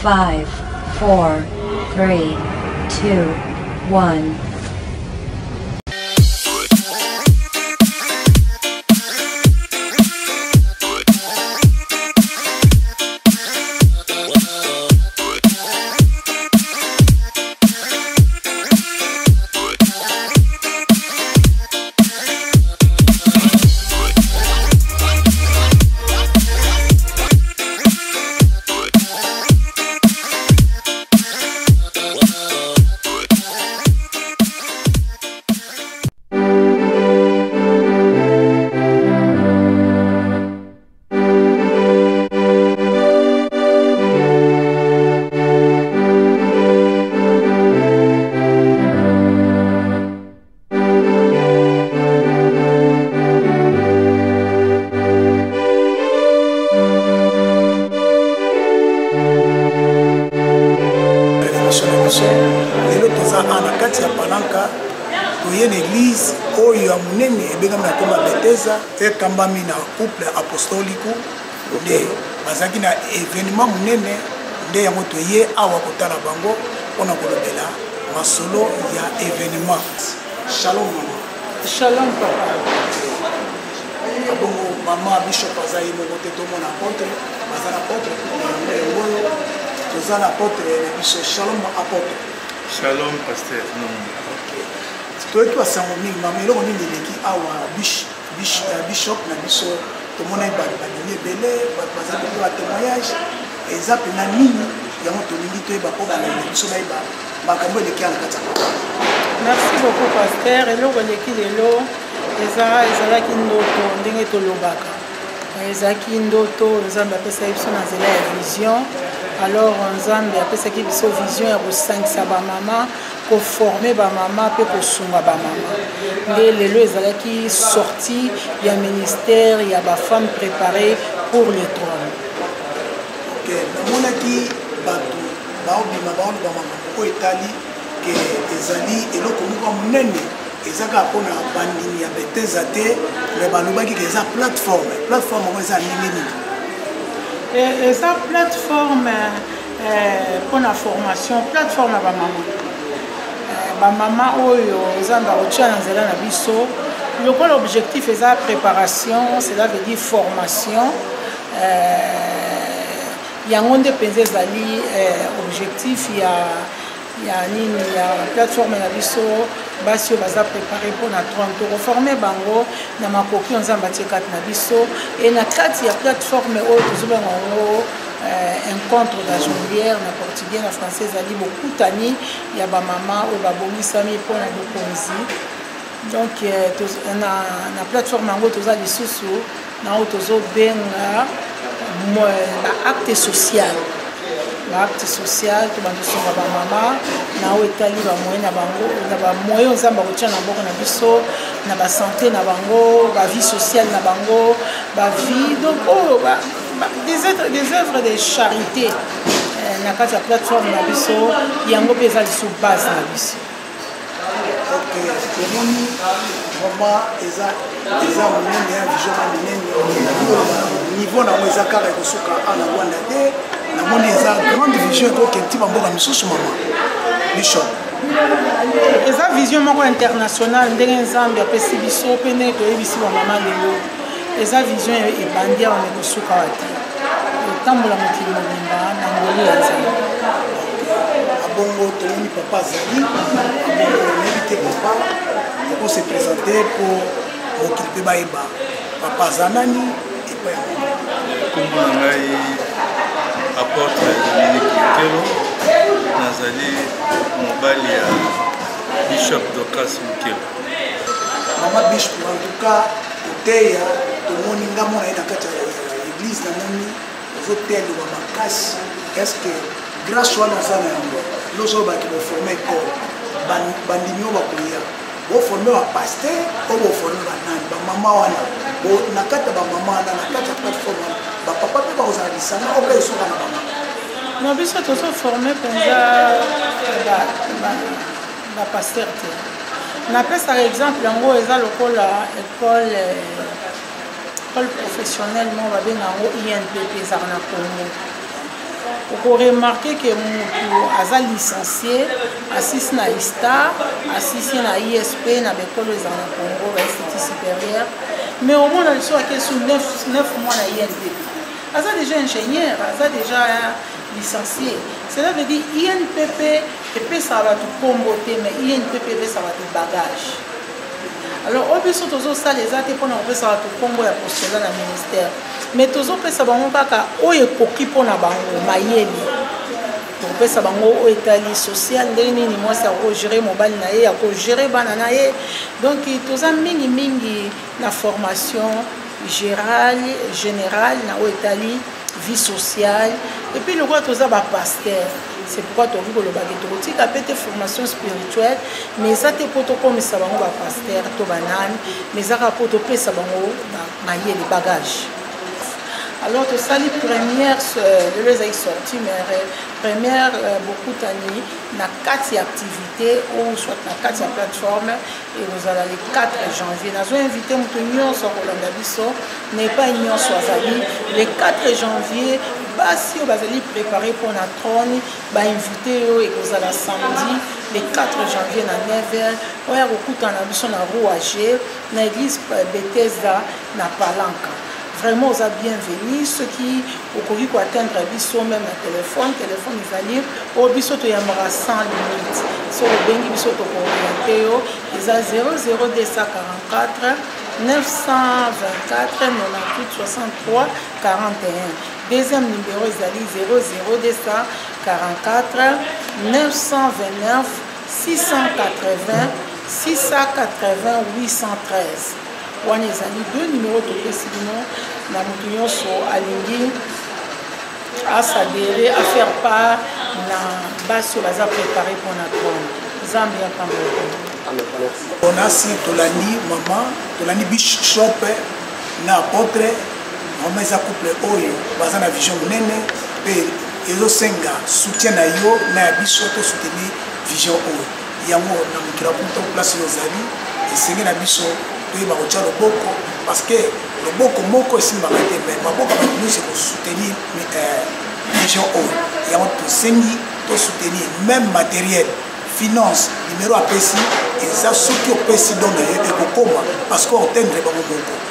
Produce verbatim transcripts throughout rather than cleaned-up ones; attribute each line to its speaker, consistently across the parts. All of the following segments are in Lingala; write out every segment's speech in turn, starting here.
Speaker 1: five, four, three, two, one.
Speaker 2: Lelo toza ana kati ya Palanka toye l'église oyo ya munene ebengami na komba Bethesda ekambami na couple apostolique nde bazaki na événement munene nde yango toye awa kotala bango mpona kolobela masolo ya événement. Shalom mama.
Speaker 3: Shalom papa.
Speaker 2: Abongo mama bishop azayi moko te tomona apôtre bazana apôtre ngoyo tozana apôtre na biso. Shalom apôtre.
Speaker 4: Shalom pasteur.
Speaker 2: toyeki basango mingi mama eloko nini eleki awa bishop na biso tomona balingi ebele bazali mpe batémoignage eza mpena nini yango tolingi toyeba mpo balingi na biso bayeba makambo eleki ana kati ya papa.
Speaker 3: Merci beaucoup pasteur. Eloko eleki lelo ezalaki ndoto ndenge tolobaka ezalaki ndoto nzambe apesaki biso na nzela ya vision. Alors nzambe apesaki biso vision ya kosangisa bamama koforme bamama mpe kosunga bamama nde lelo ezalaki sorti ya ministère ya bafemme préparée pour le trône.
Speaker 2: Ok, namonaki bato baobima baoloba makambo oyo etali ke ezali eloko moko monene ezaka mpona bandimi ya Bethesda te me balobaki ke eza plateforme plateforme yango eza ndenge nini?
Speaker 3: Eza plateforme pour la formation, plateforme à bamama. Bamama oyo nzambe akotia na nzela na biso. L'objectif est la préparation, cela veut dire formation. Yango nde penza ezali objectif ya ya nini ya plateforme na biso basi oyo baza préparé mpona trente to reforme bango na makoki nzambe atie kati na biso e na kati ya plateforme oyo tozobenga yango encontre de la jonglière na portugais na français ezali bokutani ya bamama oyo babongisami mpona bokonzi. Donc na plateforme yango toza lisusu na oyo tozobenga baacte social acte social to bandosonga bamama na oyo etali bamoye na bango na bamoye nzambe akotia na mboka na biso na basanté na bango bavie sociale na bango bavie donc oyo des œuvres de charité na kati ya plateforme na biso yango mpe eza lisu base na biso.
Speaker 2: Ok, tomoni vraiment eza eza monene ya vision ya monene niveau nango eza kaka ekosuka ana rwanda te namoni eza grande vision ekokenti bamboka misusu mama bishop.
Speaker 3: Eza vision moko internationale ndenge nzambe apesi biso mpe ndenge toyebisi bamama lelo eza vision ebandi awa mekosuka wa te etambola mokili mobimba na ngoli ya nzambe.
Speaker 2: Abongo tomoni papa azali abongo nayebi te papa akose présente po mokili mpe bayeba papa aza nani epa ya
Speaker 4: kombo na ngai apôtre Dominique Lukelo nazali mobali ya bishop Docas Lukelo.
Speaker 2: mama bishop en tout cas koteya tomoni nga mona ye na kati ya église namoni ozoteya liloba makasi. Est-ce que grâce wana oza na yango loso oyo baki boforme ekole bandimi oyo bakoya boforme bapaster oyo boforme banani bamama wana na kati ya bamama wana na kati ya plateforme wana bapapa mpe bakozala lisanga oka esoka na bamama
Speaker 3: na biso tozoforme mpenza bapaster te. napesaka exemple yango eza lokola école école professionnelle mo babenga yango I N P P ezaka na Congo. Vous remarquez que mon a licencié, assisté à I S T A, assisté à I S P, à l'école des Congo, à l'Institut supérieur. Mais au moins, il soit sur neuf mois à I N P P. Il est déjà ingénieur, il est déjà licencié. Cela veut dire I N P P, ça va tout comboter, mais I N P P, ça va tout bagage. Alors, au besoin de ça, les actes pour nous ça va tout combo et postuler dans le ministère. Mais tous les gens qui ont été coquilles pour nous mailler. Pour ça, au état social, moi, ça va gérer mon bal, ça va gérer banana. Donc, tous les mingi mingi la formation générale, générale, na état vie sociale. Et puis, le roi tous les pasteur. C'est pourquoi tu as vu que le baguette a été formation spirituelle, mais ça te poto comme ça va pasteur, to banane, mais ça rapporte au ça va mailler les bagages. Alors que ça les premières le les a sorti mais première beaucoup d'années na quatre activités ou soit na quatre plateformes et vous allez le quatre janvier nous avons invité mon union sur Rolanda Bisso n'est pas union soit le quatre janvier basi bazali préparé pour na trône ba invité et vous allez samedi le quatre janvier na neuf heures oya kokuta na biso na Rouager na église Bethesda na Palanca. Vraiment, vous êtes bienvenus. Ceux qui ont pu atteindre Bisso, même un téléphone, téléphone, ils allaient au Bisso, il y a sans limite. Sur le Bengi Bisso, ils ont zéro zéro deux cent quarante-quatre neuf cent vingt-quatre quatre-vingt-huit soixante-trois quarante et un. Deuxième numéro, ils allaient zéro zéro deux cent quarante-quatre neuf cent vingt-neuf six cent quatre-vingts six cent quatre-vingts huit cent treize. On a deux numéros de précision. Nous avons aligné à s'adhérer, à faire part de la base sur la préparée pour notre Zambia.
Speaker 2: On a si Tolani, maman, Tolani Bishop, na apôtre, on a couple Oyo, basé na vision nene, et ils ont senga soutien na yo, na Bishop soutenir vision Oyo. Il y a un qui a pour place aux amis, et c'est na Bishop. Parce que le boko moko est simbalité, mais ma boko nous c'est pour soutenir les gens hauts. Il y a un sengi pour soutenir même matériel, finance, numéro à P C, et ça ceux qui ont P C dans le boko parce qu'on t'aime les boko.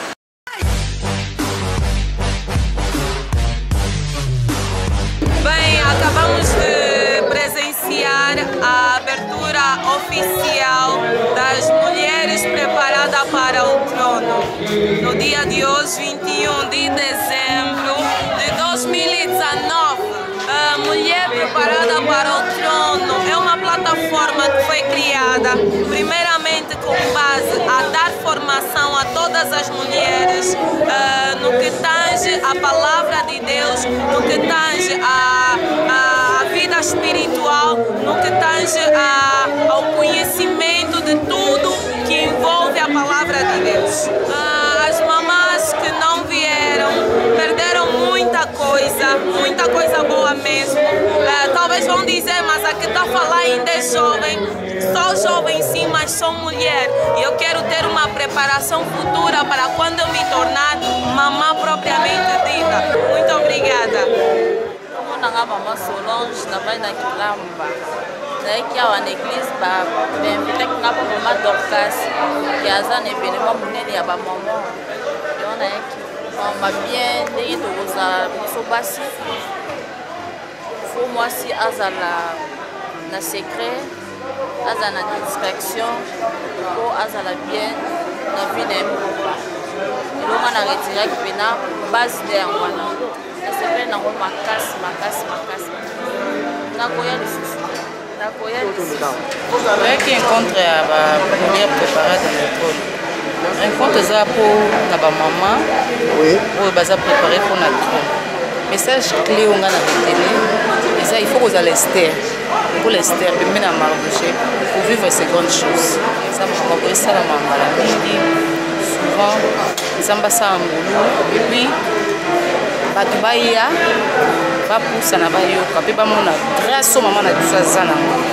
Speaker 5: Bem, acabamos de presenciar a abertura oficial das mulheres preparadas para o trono. No dia de hoje, vinte e um de dezembro de dois mil e dezenove, a Mulher Preparada para o Trono é uma plataforma que foi criada primeiramente com base a dar formação a todas as mulheres uh, no que tange a palavra de Deus, no que tange a, a vida espiritual, no que tange a, ao conhecimento de tudo que envolve a palavra de Deus. Uh, as mamás que não vieram perderam muita coisa, muita coisa boa mesmo. Uh, talvez vão dizer, mas a que está a falar ainda é jovem. Sou jovem sim, mas sou mulher. E eu quero ter uma preparação futura para quando eu me tornar mamã propriamente dita. Muito obrigada.
Speaker 6: Nanga mama Solange na vai na Kilamba. Daí que a église ba invité que ngapa mama Dorcas que aza ne événement munene ya ba maman. Yona ki mama bien ndenge toza so basi. Faut moi si azala na secret, azala na distraction, ko azala bien na vie de mama. Elonga na retira ki pena base de ngwana. C'est na makasi makasi makasi nakoya lisusu nakoya lisusu oyaki rencontre ya bamulher préparée dans le trône rencontre eza mpo na bamama oyo baza préparé mpo na trône message clé oyo nga na retene eza il faut kozala ester po lester pembe na mardoché pour vivre ces grandes choses eza makambo esalama mbala mingi souvent nzambe asala ngolu epuis bato baya bapusa na bayoka mpe bamona grâce o mama na biso aza nango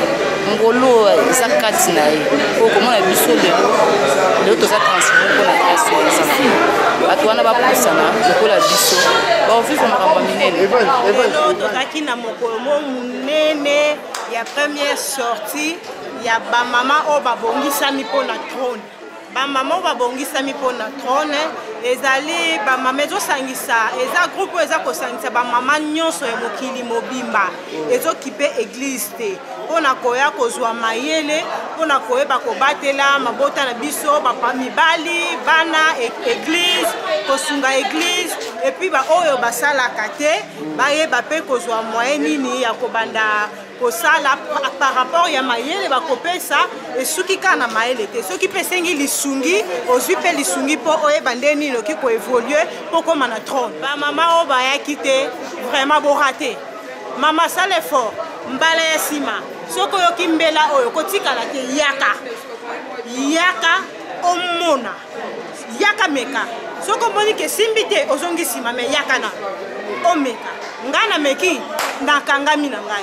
Speaker 6: ngolo eza kati na ye po komona biso lelo lelo toza transforme mpona grâce ya nzambe bato wana bapusana lokola biso baovivre makambo minene
Speaker 7: lelo tozalaki na mokolo mo monene ya première sortie ya bamama oyo babongisami mpona trône bamama oyo babongisami mpona trône ezali bamama ezosangisa eza groupe oyo eza kosangisa bamama nyonso ya mokili mobimba ezokipe église te mpona koya kozwa mayele mpona koyeba kobatela mabota na biso mibali bana église kosunga église epuis baoyo basalaka te bayeba mpe kozwa moyen nini ya kobanda kosala par rapport ya mayele bakopesa esuki kaka na mayele te soki mpe esengi lisungi ozwi mpe lisungi mpo oyeba nde nini oki koévolue mpo koma na trône bamama oyo bayaki te vraiment borate mama sala effort mbala ya nsima soki oyoki mbela oyo kotikala te yaka yaka omona yaka meka soki omoni ke simbi te ozongi nsima me yaka na omeka ngai nameki nakangami na ngai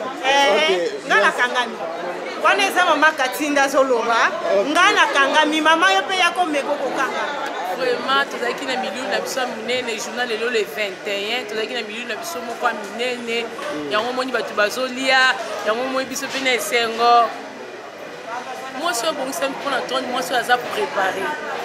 Speaker 7: ngai nakangami wana eza mama katinda azoloba ngai nakangami mama yo mpe yakomeka okokanga
Speaker 5: vraiment tozalaki na milieu na biso ya minene journal lelo le vingt et un tozalaki na milieu na biso moko ya minene yango moni bato bazolia yango moi biso mpe na esengo mwasi oyo abongisami mpona trône mwasi oyo aza préparé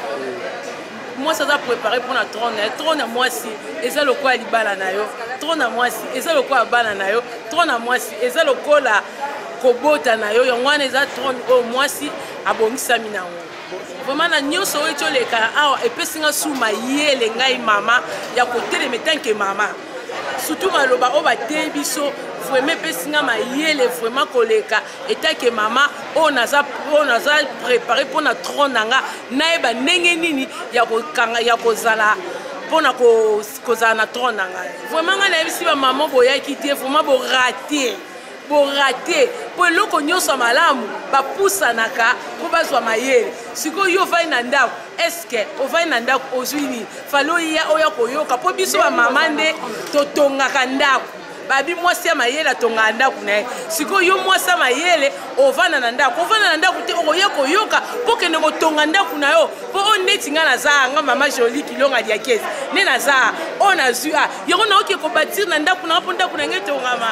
Speaker 5: mwasi aza préparé mpona trône na ye trône ya mwasi eza lokola libala na yo trône ya mwasi eza lokola bana na yo trône ya mwasi eza lokola kobota na yo yango wana eza trône oyo mwasi abongisami nango vraiment na nyonso oyo ti oleka awa epesi nga su mayele ngai mama ya kotelema etanke mama surtout maloba oyo bateye biso vraiment epesi nga mayele vraiment koleka etanke mama oyo naza préparé mpona trône na nga nayeba ndenge nini ya kozala mpona kozala na trône na ngai vraiment ngai nayebisi bamama boyaki te vraiment borate borate po eloko nyonso ya malamu bapusanaka mpo bazwa mayele sikoyo yo ovai na ndako eske ovai na ndako ozwi nini fali oya oya koyoka mpo biso bamama nde totongaka ndako babi mwasi ya mayele atongaka ndako na ye sikoyo yo mwasi ya mayele ovanda na ndako ovanda na ndako te okoya koyoka mpo kende kotonga ndako na yo mpo oyo neti nga nazaa nga mama joli kilonga diakese nde nazaa oyo nazwi a yango naoki kobatire na ndako nanga mpo ndako na nge etongama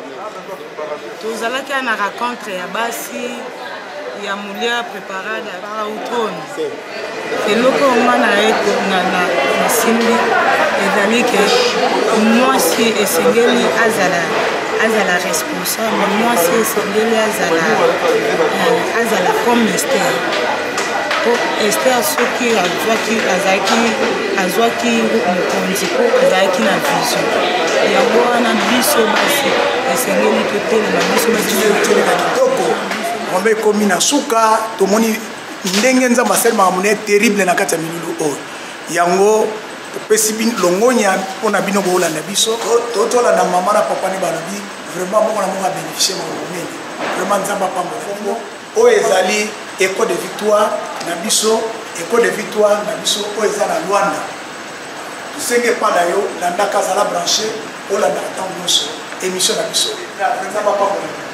Speaker 7: tozalaki na rencontre ya basi ya molia préparade ya utrone eloko omana ye nasimbi ezali ke mwasi esengeli azala azala responsable mwasi esengeli azala azala comme Esther po Esther soki azwaki azalaki azwaki mokonzi po azalaki na vision yango wana biso basi esengeli totelema biso
Speaker 2: basi kitoko ngombe ekomi na suka tomoni ndenge nzambe asalemaka monene terrible na kati ya milulu oyo yango topesi longonya mpona bino boolanda biso totolanda mama na papa ne balobi vraiment moko na moko abénéficie monene vraiment nzambe apamba fongo oyo ezali écho de victoire na biso écho de victoire na biso oyo eza na Lwanda tosenge epa na yo landaka azala branché olandaka ntango nyonso émission na biso nzambe apamba